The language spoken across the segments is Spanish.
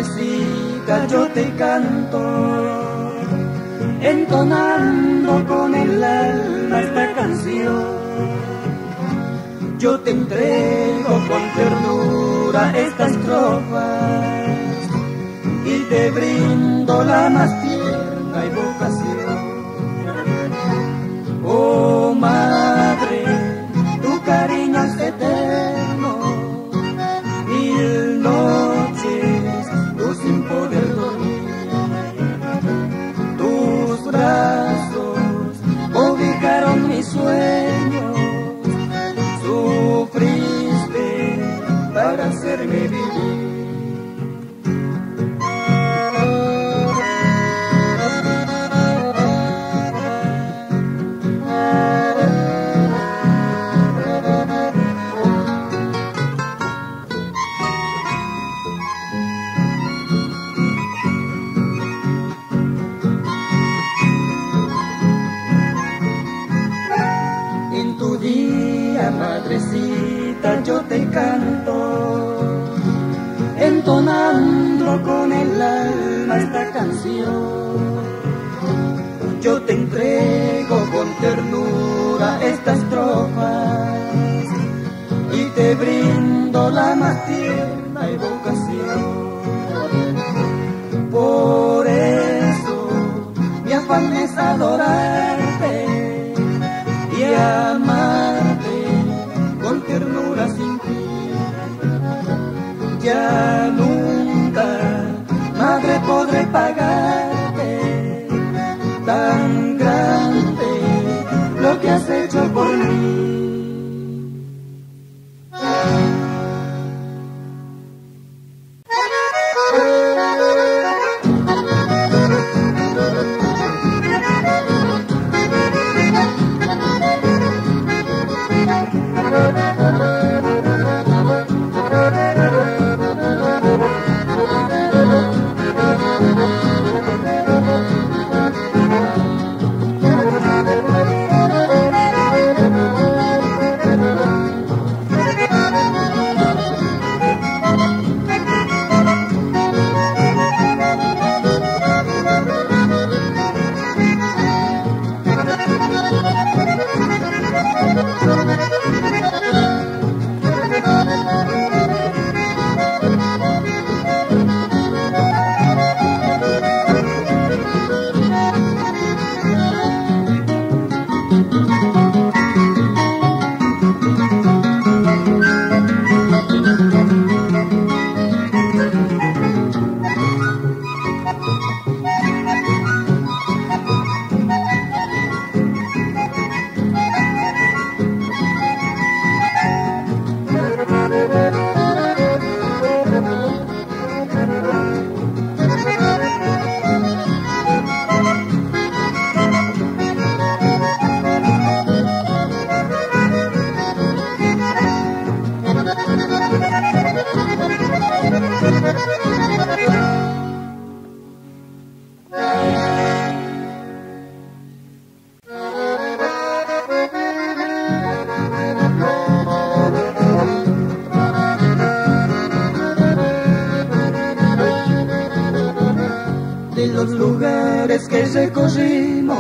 madrecita, yo te canto, entonando con el alma esta canción. Yo te entrego con ternura estas estrofas y te brindo la más tierna evocación. Oh madre, tu cariño es eterno, mil noches tú sin poder dormir. Tus brazos cobijaron mis sueños, sufriste para hacerme vivir. Madrecita, yo te canto, entonando con el alma esta canción. Yo te entrego con ternura estas estrofas y te brindo la más tierna evocación. Por eso mi afán es adorarte y amarte con ternura sin fin. Ya nunca, madre, podré pagarte tan grande lo que has hecho por mí. Que recorrimos,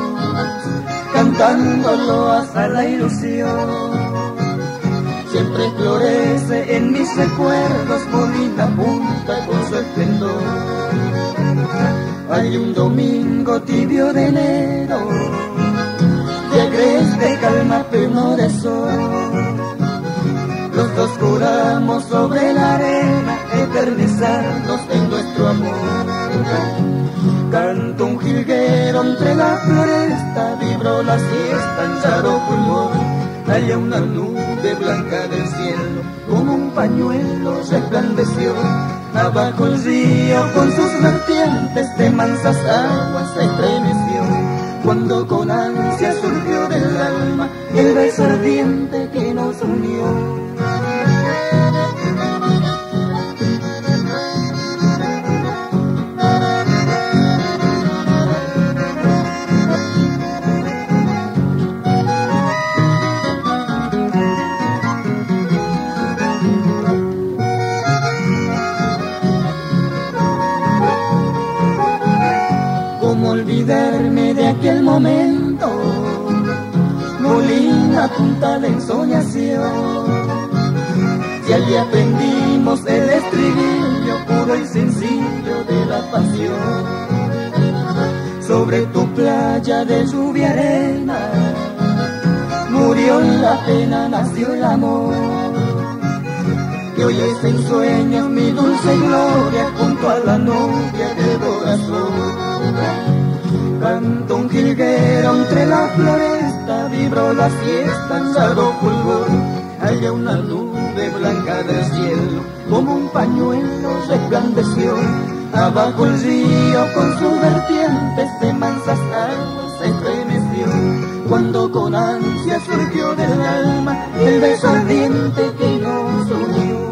cantándolo hasta la ilusión. Siempre florece en mis recuerdos Molina Punta con su esplendor. Hay un domingo tibio de enero, de agreste calma pleno de sol. Los dos juramos sobre la arena eternizarnos en nuestro amor. Canto un jilguero entre la floresta, vibró la siesta en raro pulmón. Allá una nube blanca del cielo, como un pañuelo resplandeció. Abajo el río con sus vertientes de mansas aguas se estremeció. Cuando con ansia surgió del alma el beso ardiente que nos unió. fiesta de ensoñación. Y allí aprendimos el estribillo puro y sencillo de la pasión. Sobre tu playa de lluvia arena murió la pena, nació el amor. Y hoy es en sueños mi dulce gloria junto a la novia del corazón. Canto un jilguero entre la floresta, vibró la fiesta en sardo fulgor. Allá una nube blanca del cielo, como un pañuelo resplandeció. Abajo el río con sus vertientes de mansas aguas se estremeció. Cuando con ansia surgió del alma el beso ardiente que nos unió.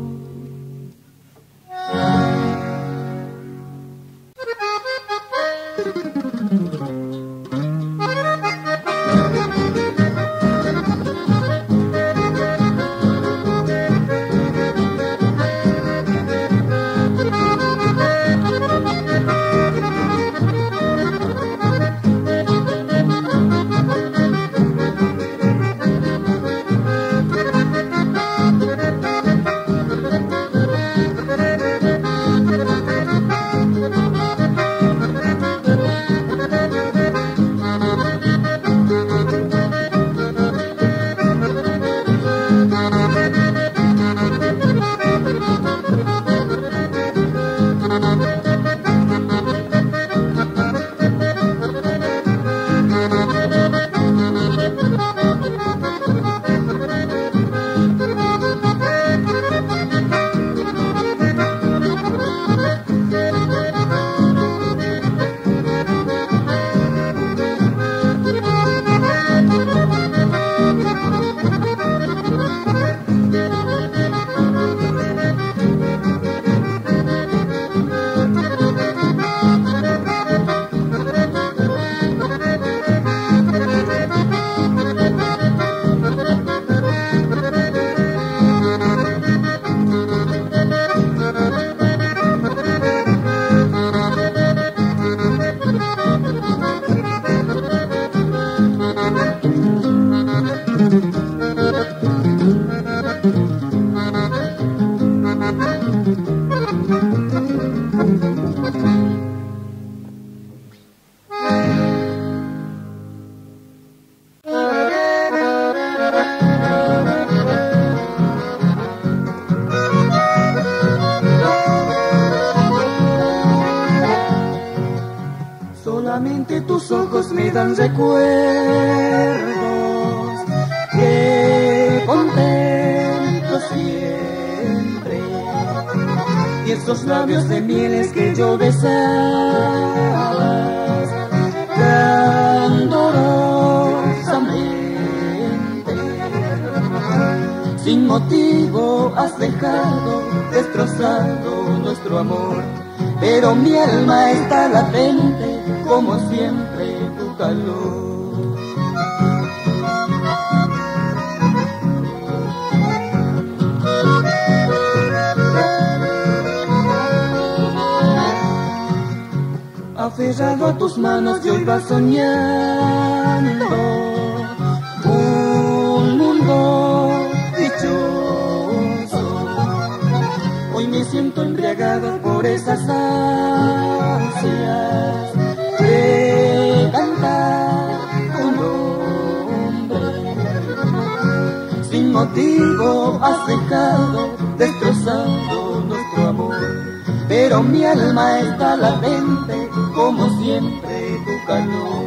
Solamente tus ojos me dan recuerdos que contemplo siempre, y esos labios de mieles que yo besaba candorosamente. Sin motivo has dejado destrozado nuestro amor, pero mi alma está latente como siempre tu calor. Aferrado a tus manos yo iba soñando un mundo dichoso. Hoy me siento embriagado por esas ansias de cantar un nombre. Sin motivo has dejado destrozando nuestro amor, pero mi alma está latente como siempre tu calor.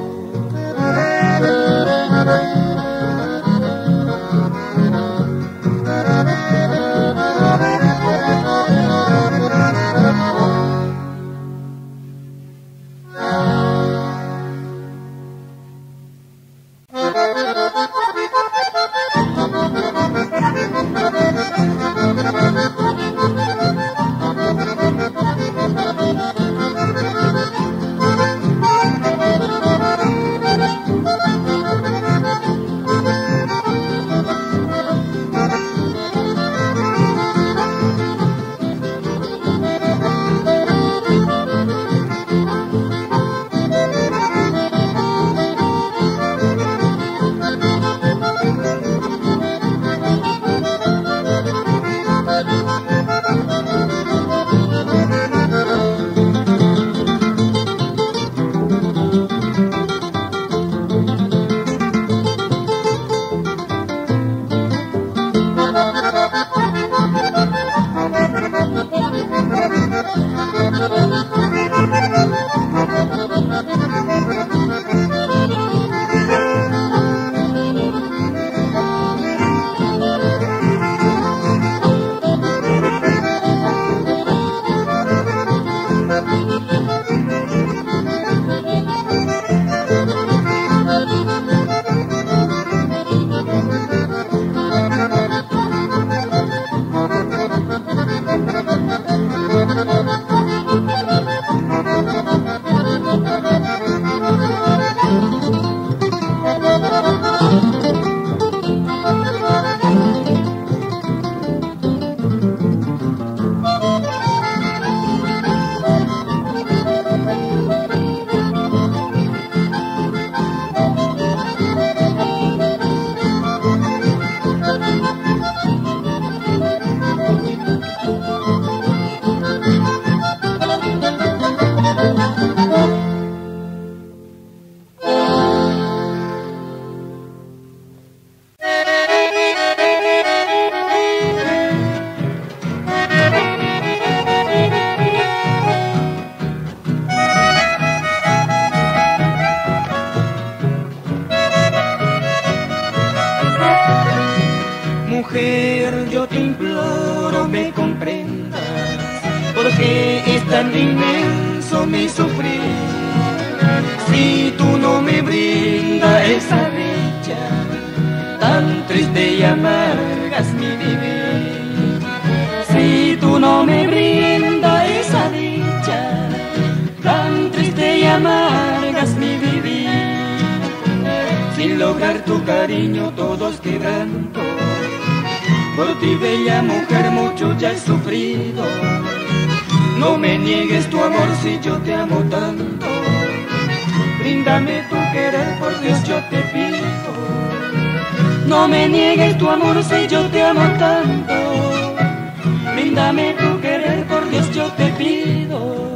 mujer, yo te imploro me comprendas, porque es tan inmenso mi sufrir. Si tú no me brindas esa dicha, tan triste y amarga es mi vivir. Si tú no me brindas esa dicha, tan triste y amarga es mi vivir. Sin lograr tu cariño todo es quebranto, por ti bella mujer mucho ya he sufrido. No me niegues tu amor si yo te amo tanto, bríndame tu querer, por Dios yo te pido. No me niegues tu amor si yo te amo tanto, bríndame tu querer, por Dios yo te pido.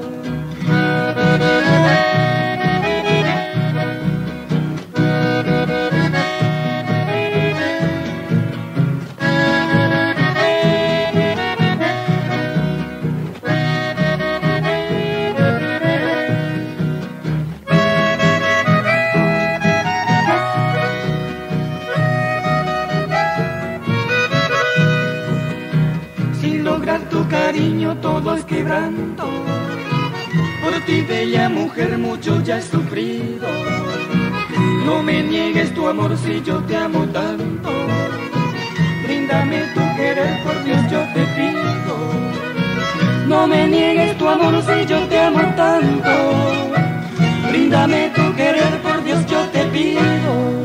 Tu cariño todo es quebranto, por ti bella mujer mucho ya he sufrido. No me niegues tu amor si yo te amo tanto, bríndame tu querer, por Dios yo te pido. No me niegues tu amor si yo te amo tanto, bríndame tu querer, por Dios yo te pido.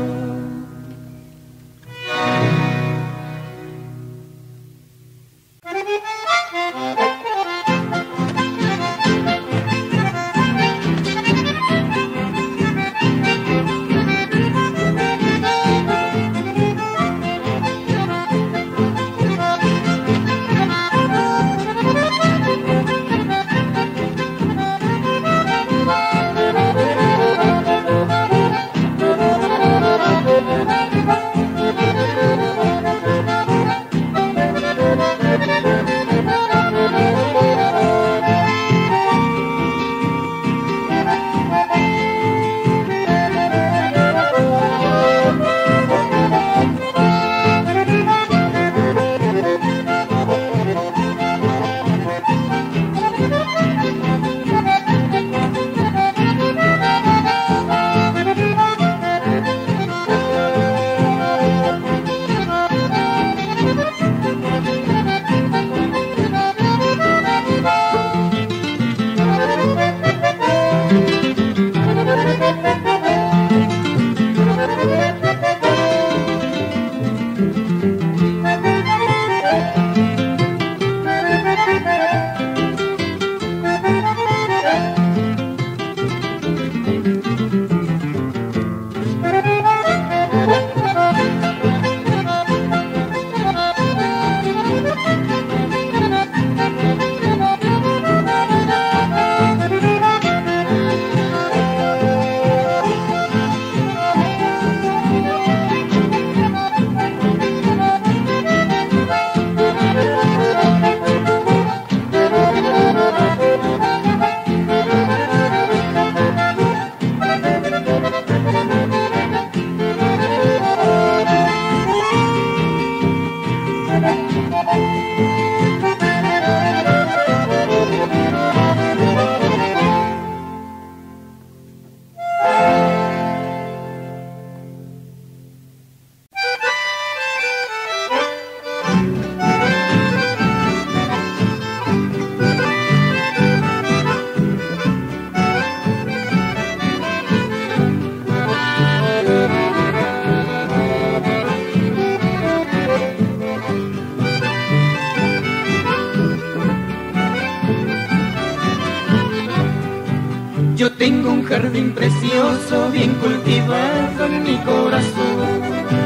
Yo tengo un jardín precioso, bien cultivado en mi corazón.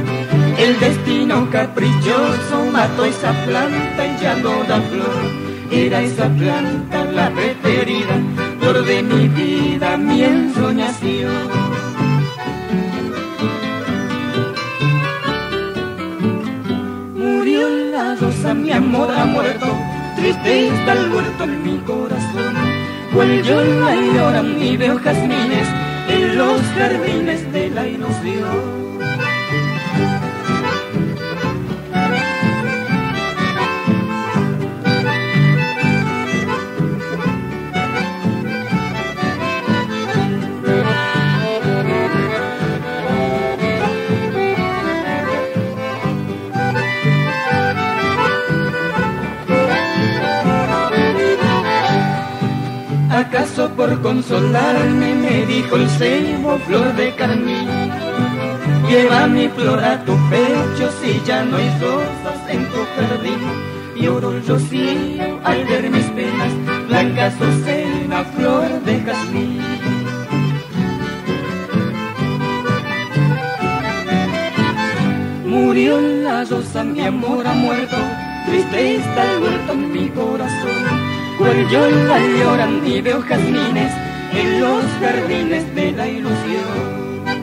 El destino caprichoso mató esa planta y ya no da flor. Era esa planta la preferida, flor de mi vida, mi ensoñación. Murió la rosa, mi amor ha muerto, triste está el huerto en mi corazón. Cual yo no lloran ni veo jazmines en los jardines de la ilusión. por consolarme me dijo el ceibo, flor de carmín. Lleva mi flor a tu pecho si ya no hay rosas en tu jardín. Lloro el rocío al ver mis penas, blanca azucena, flor de jazmín. Murió la rosa, mi amor ha muerto, triste está el huerto en mi corazón. Cual yo la lloran y veo jazmines en los jardines de la ilusión.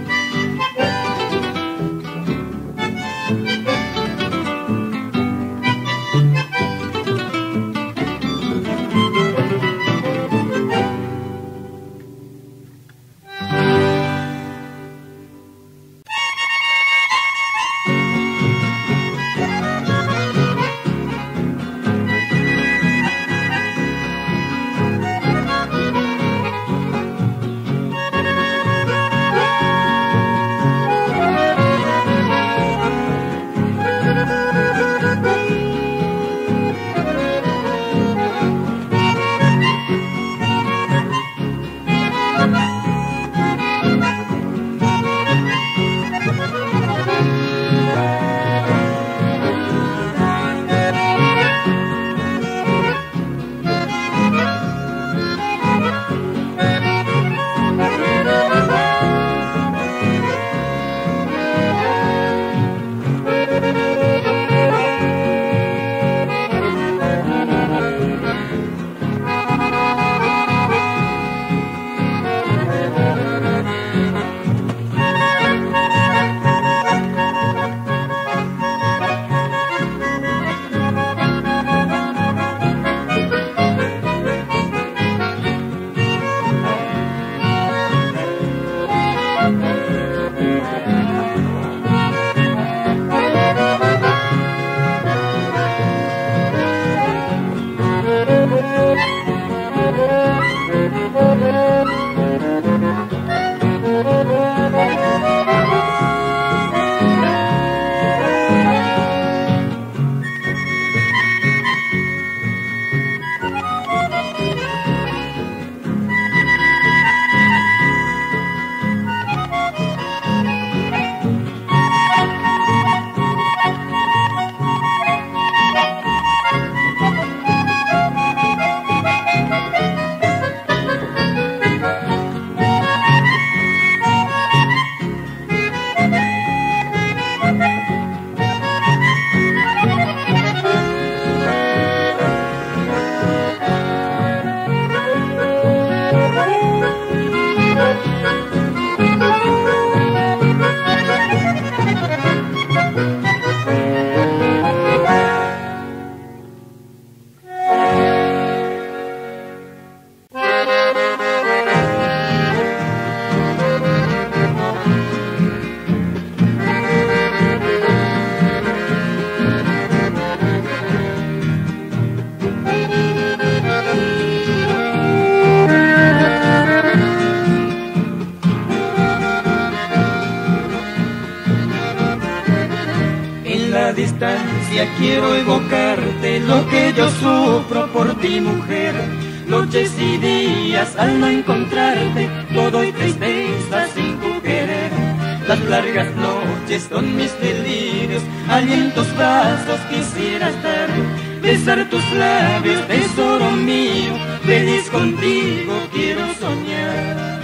distancia quiero evocarte lo que yo sufro por ti, mujer. Noches y días al no encontrarte, todo y tristeza sin tu querer. Las largas noches son mis delirios, allí en tus brazos quisiera estar, besar tus labios, tesoro mío, feliz contigo quiero soñar.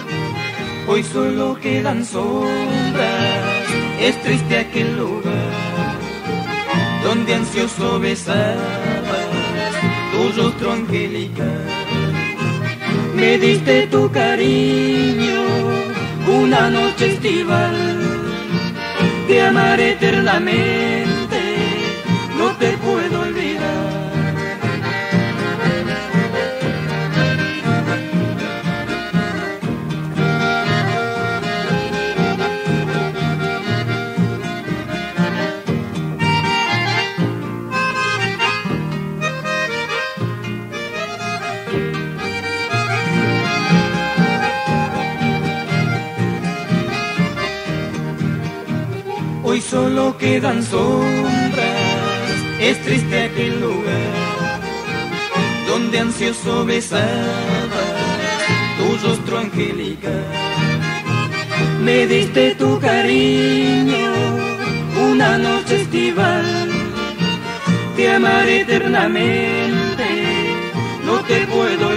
Hoy solo quedan sombras, es triste aquel lugar donde ansioso besabas tu rostro angelical. Me diste tu cariño una noche estival, te amaré eternamente, no te puedo olvidar. Hoy solo quedan sombras, es triste aquel lugar donde ansioso besabas rostro angelical. Me diste tu cariño una noche estival, te amaré eternamente, no te puedo